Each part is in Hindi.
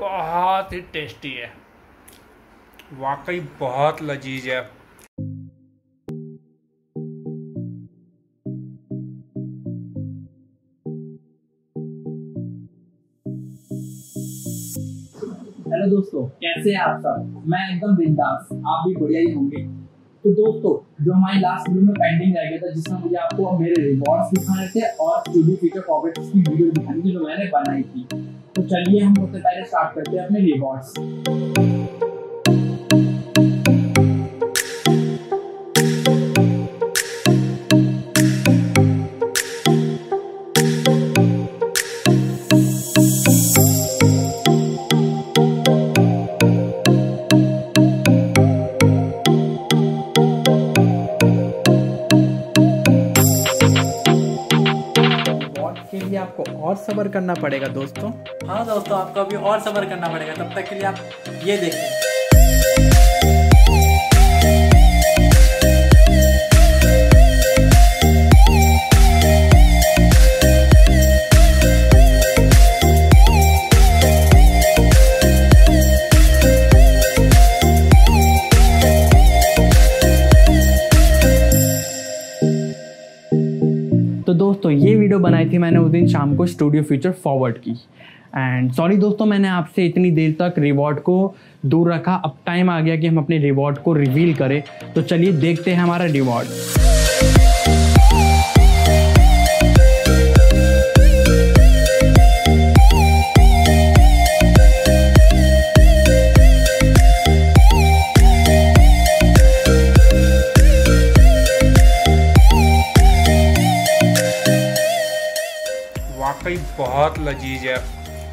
बहुत ही टेस्टी है, वाकई बहुत लजीज है। हेलो दोस्तों, कैसे हैं आप सब। मैं एकदम बिंदास, आप भी बढ़िया ही होंगे। तो दोस्तों, जो हमारी लास्ट वीडियो में पेंडिंग रह गया था, जिसमें मुझे आपको मेरे रिवॉर्ड्स दिखाने थे और स्टूडियो फीचर पॉकेट्स की वीडियो दिखानी थी जो मैंने बनाई थी। तो चलिए हम सबसे पहले स्टार्ट करते हैं अपने रिवॉर्ड्स। के लिए आपको और सब्र करना पड़ेगा दोस्तों। हाँ दोस्तों, आपको अभी और सब्र करना पड़ेगा। तब तक के लिए आप ये देखें। तो दोस्तों, ये वीडियो बनाई थी मैंने उस दिन शाम को स्टूडियो फीचर फॉरवर्ड की। एंड सॉरी दोस्तों, मैंने आपसे इतनी देर तक रिवॉर्ड को दूर रखा। अब टाइम आ गया कि हम अपने रिवॉर्ड को रिवील करें। तो चलिए देखते हैं हमारा रिवॉर्ड। वाकई बहुत लजीज है,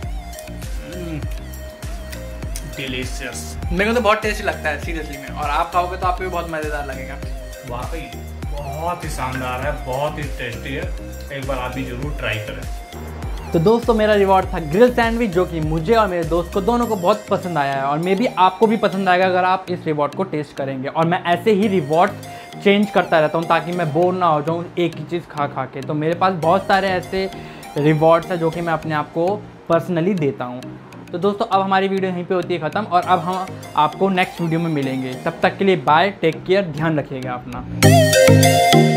डिलीशियस। मेरे को तो बहुत टेस्टी लगता है सीरियसली में, और आप खाओगे तो आपको भी बहुत मज़ेदार लगेगा। वाकई बहुत ही शानदार है, बहुत ही टेस्टी है। एक बार आप भी जरूर ट्राई करें। तो दोस्तों, मेरा रिवॉर्ड था ग्रिल सैंडविच, जो कि मुझे और मेरे दोस्त को दोनों को बहुत पसंद आया है, और मे बी आपको भी पसंद आएगा अगर आप इस रिवॉर्ड को टेस्ट करेंगे। और मैं ऐसे ही रिवॉर्ड चेंज करता रहता हूँ ताकि मैं बोर ना हो जाऊँ एक ही चीज़ खा खा के। तो मेरे पास बहुत सारे ऐसे रिवॉर्ड्स है जो कि मैं अपने आप को पर्सनली देता हूँ। तो दोस्तों, अब हमारी वीडियो यहीं पे होती है ख़त्म, और अब हम आपको नेक्स्ट वीडियो में मिलेंगे। तब तक के लिए बाय, टेक केयर, ध्यान रखिएगा अपना।